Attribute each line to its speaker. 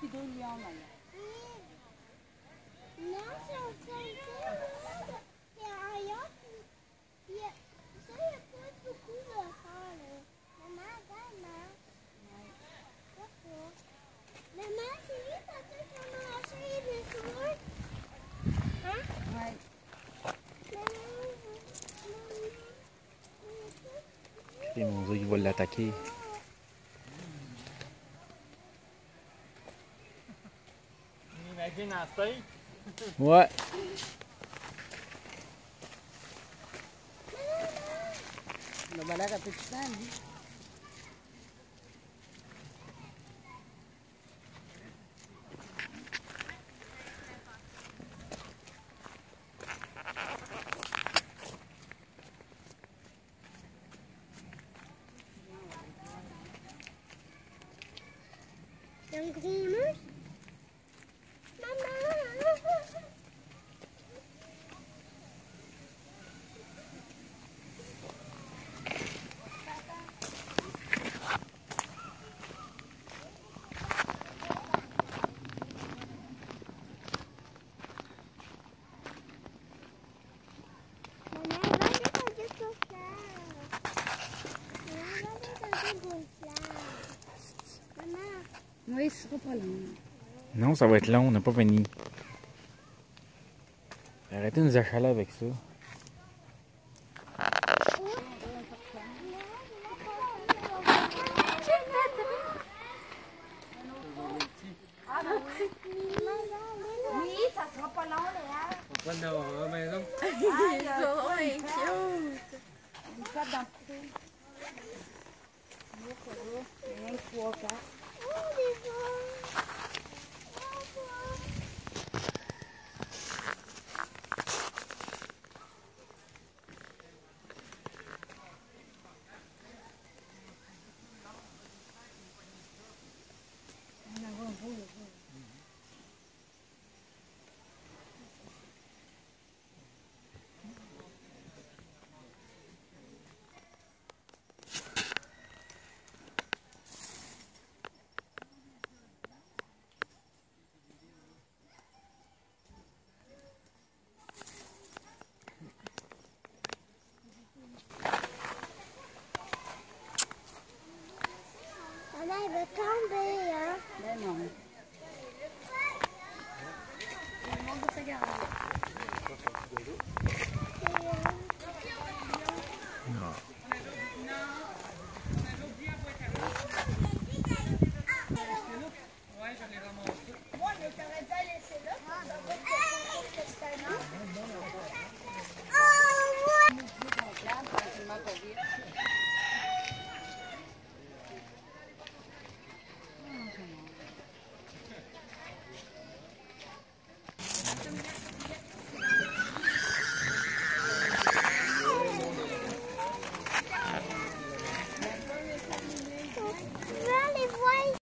Speaker 1: puis 2 lions là.
Speaker 2: Non, c'est en train de puis ailleurs, puis ça, il y a pas beaucoup de faire, là. Maman, regarde, maman. Maman, c'est lui, peut-être qu'on a acheté des sourds. Hein?
Speaker 1: Ouais.
Speaker 3: Et mon Dieu, il va l'attaquer.
Speaker 4: Imagine un steak.
Speaker 3: Ouais.
Speaker 1: Il a l'air appétissant, lui.
Speaker 2: Il y a un gros nœud. Maman!
Speaker 1: Oui, ce sera pas long.
Speaker 3: Non, ça va être long, on n'a pas fini. Arrêtez de nous achaler avec ça.
Speaker 2: Oui, ça sera pas long, Léa.
Speaker 4: On va prendre à la maison.
Speaker 2: Ils sont cute.
Speaker 1: Il tape dans le trou. Là, ça va. 1, 3, 4.
Speaker 2: Oh, les gens. Maman, elle va tomber, hein?
Speaker 1: Ben non. Tout le monde va se garder.
Speaker 2: Ouais, je l'ai ramassé. Moi, mais t'aurais dû la laisser là. Ça va être que c'est un an.